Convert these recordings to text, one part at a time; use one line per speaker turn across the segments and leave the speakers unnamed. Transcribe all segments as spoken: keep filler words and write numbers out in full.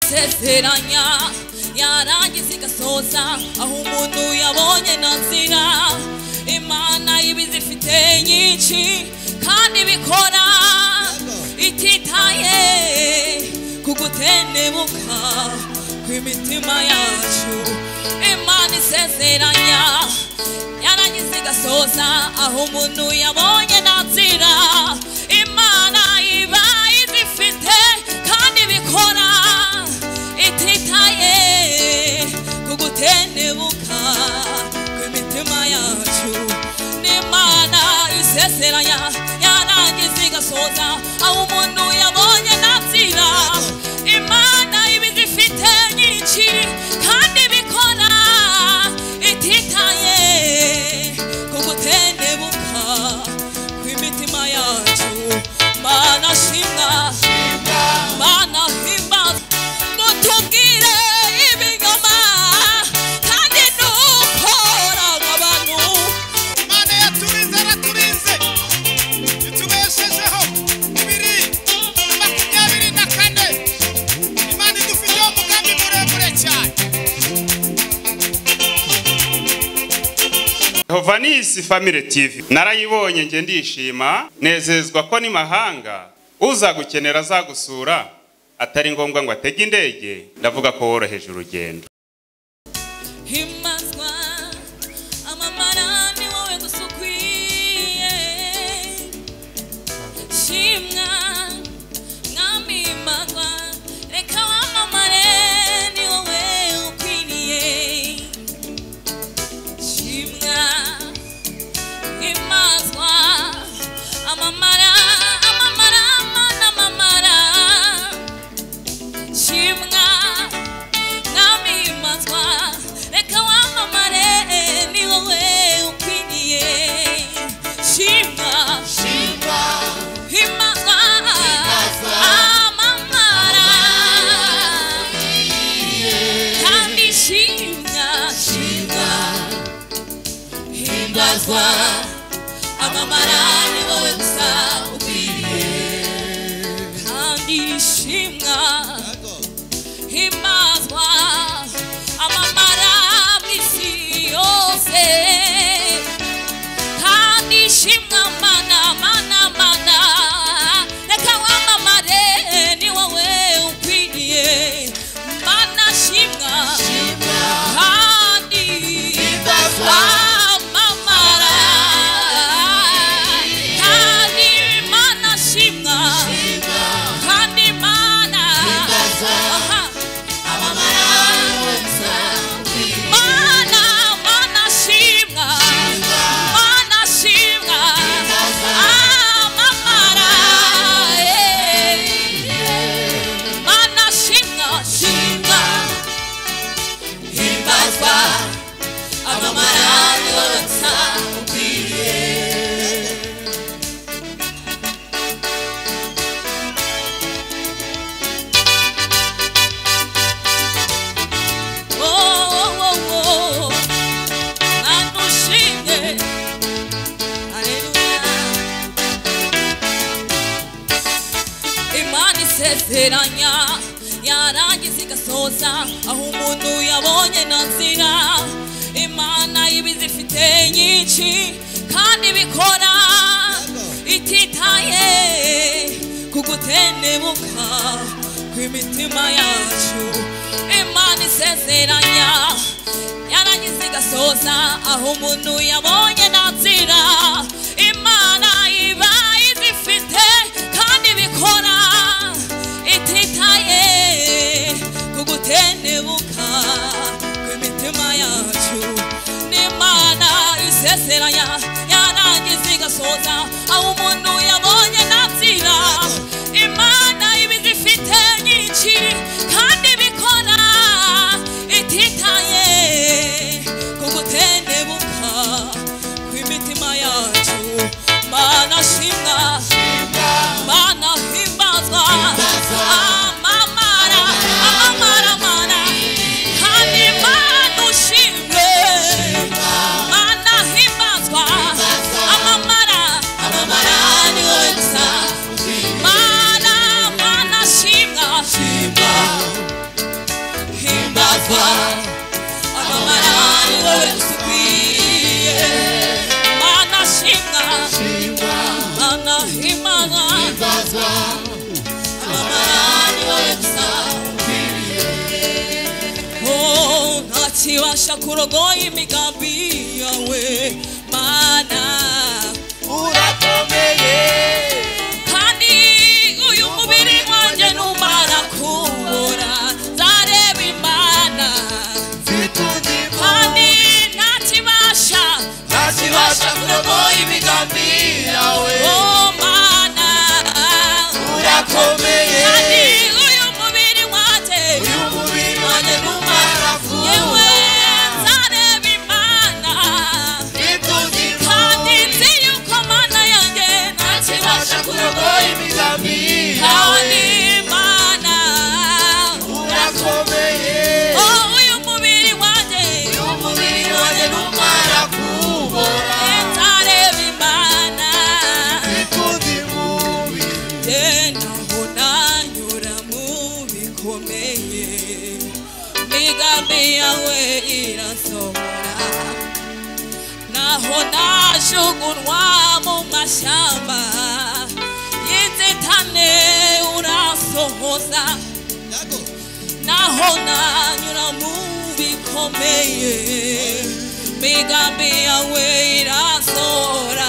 isezeranya yarangiza igasoza aho umuntu yabonye nanzira Imana ibizifite nyinshi kandi bikora ititaye kugutendebuka kw'imitima yacu Imana isezeranya yarangiza igasoza aho umuntu yabonye nanzira Imana iba izifite kandi bikora ititaye kugutendebuka kw'imitima yacu n'Imana isezeranya yarangiza igasoza aho umuntu yabonye nanzira Imana ibizifite nyinshi kandi bikora ititaye kugutendebuka kw'imitima yacu Mana shimwa Mana himba mutubwire ibinyoma kandi nukora nk'abantu
Imana yaturinze araturinze itubeshejeho bibiri makumyabiri na kane Imana idufiteho umugambi muremure cyane
Hovanisi Family T V narayibonye nge ndishima nezezwa ko ni mahanga uzagukenera azagusura atari ngombwa ngo atege indege ndavuga ko woroheje urugendo
Himazwa amamara ni wowe gusukwiye Shimwa mwami imazwa reka wamamare ni wowe ukwiriye Shimwa himazwa amamara amamara amana amamara Shimwa mwami imazwa reka wamamare ni wowe ukwiriye Shimwa himazwa amamara kandi shimwa himbazwa amamara ni wowe gusa ukwiriye kandi shimwa himbazwa amamara mw'isi yose kandi shimwa mana mana mana reka wamamare ni wowe ukwiriye mana shimwa kandi amamara kandi mana shimwa kandi mana aha mana mana shimwa mana shimwa amamara mana shimwa shimwa himbazwa amamara yose ukwiriye isezeranya yarangiza igasoza aho umuntu yabonye nanzira Imana ibizifite nyinshi kandi bikora ititaye kugutendebuka kw'imitima yacu Imana isezeranya yarangiza igasoza aho umuntu yabonye nanzira Imana iba izifite kandi bikora ititaye kugutendebuka kw'imitima yacu n'Imana isezeranya yarangiza igasoza aho umuntu yabonye nanzira Imana ibizifite nyinshi kandi bikora ititaye kugutendebuka himbazwa amamara ni wowe dukwiye mana shimwa mana himbazwa amamara ni wowe dukwiye oh ntakibasha kurogoya imigambi yawe mana urakomeye kandi uyu mubiri wanjye numara kubura nzareba imana kandi ntakibasha ntakibasha kurogoya imigambi yawe oh mana urakomeye kandi uyu mubiri wanjye uyu mubiri wanjye numara kubura yewe nzareba imana kandi nzi yuko mana yanjye ntakibasha kurogoya imigambi kandi mana urakomeye oh uyu mubiri wanjye uyu mubiri wanjye numara kubura nzareba imana ikundi mubi naho nanyura mu bikomeye imigambi yawe irasohora naho najugunwa mu mashyamba y'inzitane urasohoza naho nanyura mu bikomeye imigambi yawe irasohora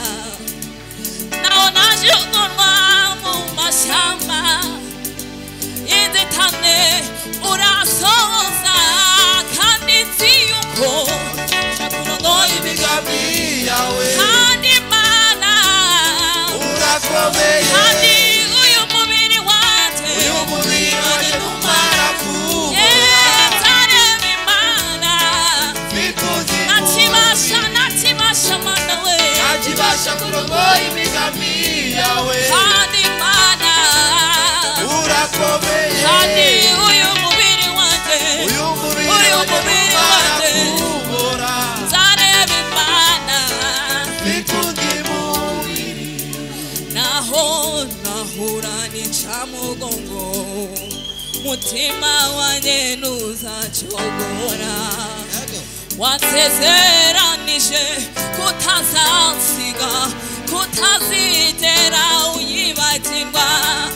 naho najugunwa mu mashyamba y'inzitane urasohoza kandi nzi yuko kurogoya imigambi yawe kandi mana urakomeye kandi uyu mubiri wanjye uyu mubiri wanjye numara kubura nzareba imana ntakibasha ntakibasha mana we ntakibasha kurogoya imigambi yawe kandi mana urakomeye kandi uyu mubiri wanjye uyu mubiri wanjye nzareba imana ikundi mubiri naho nahura n'incamugongo mutima wanjye ntuzacogora wansezeranije kutazansiga kutazigera uyibagirwa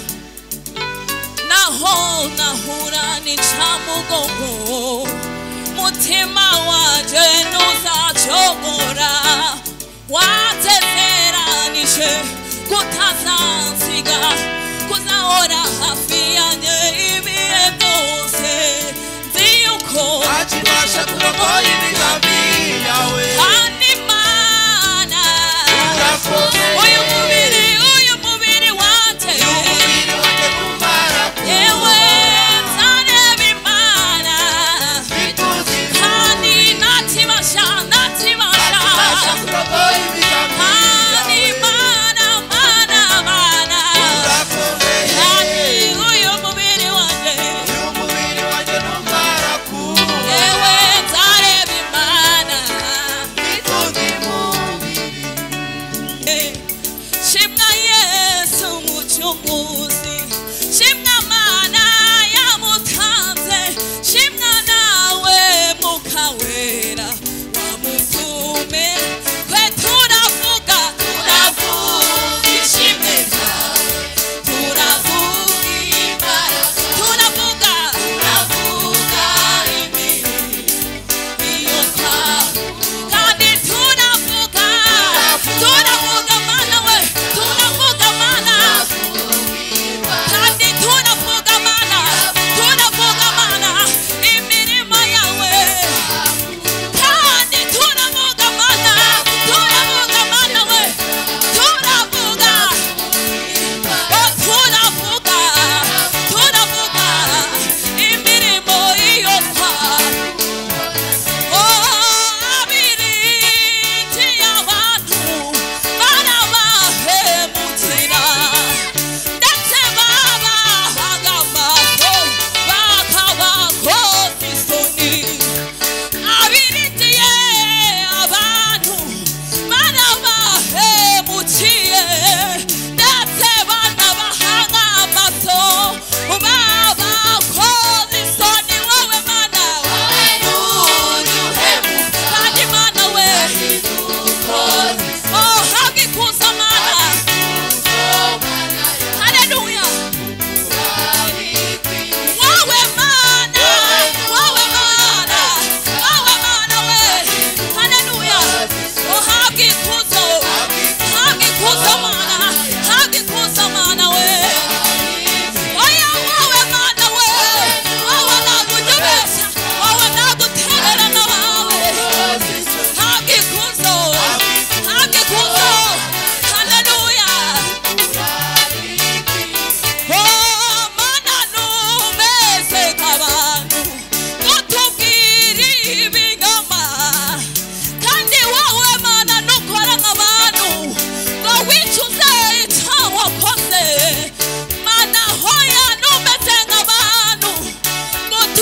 naho nahura n'incamugongo mutima wanjye ntuzacogora wansezeranije kutazansiga kuzahora hafi yanjye ibihe byose nzi yuko ntakibasha kurogoya imigambi yawe kandi mana urakomeye uyu mubiri uyu mubiri wanjye uyu mubiri wanjye numara yewe nzareba imana kandi ntakibasha ntakibasha kurogoya imigambi kandi mana mana mana urakomeye kandi uyu mubiri wanjye uyu mubiri wanjye numara kubura yewe nzareba imana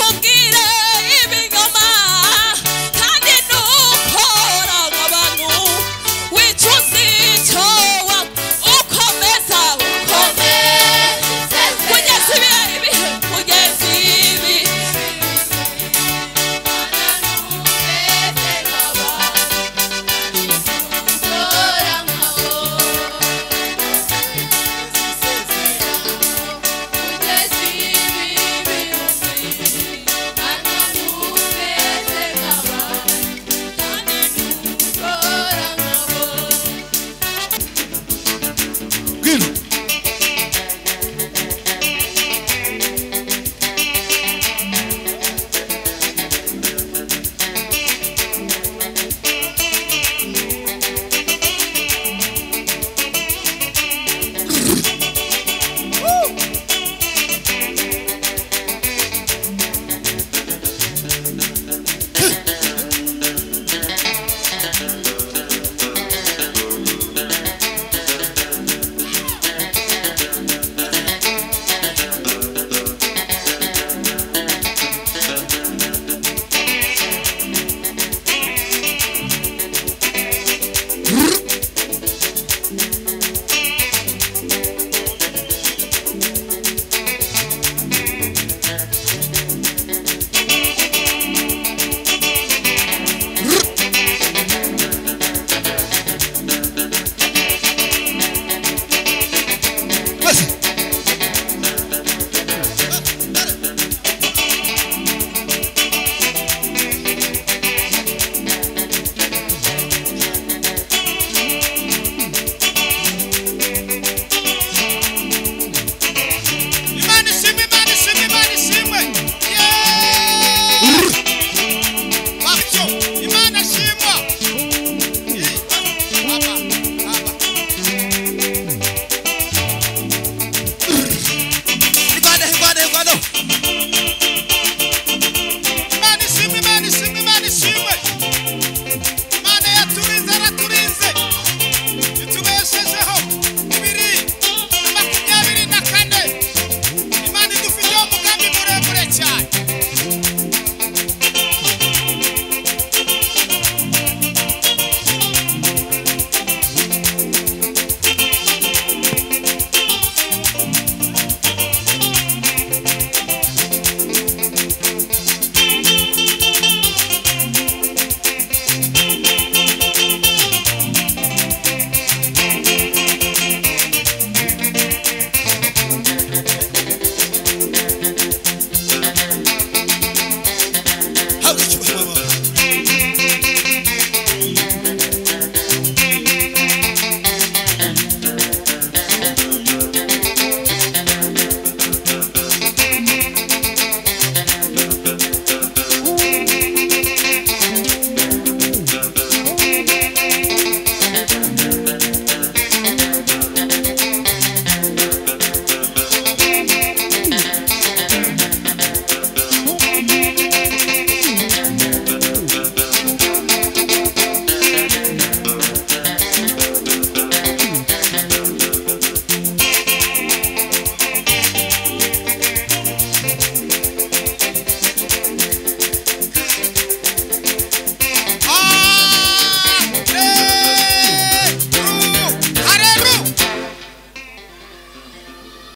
ntugire ibinyoma kandi ntukora nk'abantu wicuza icyo ukomeza ukomeza kugeza ibihe ibihe kugeza ibihe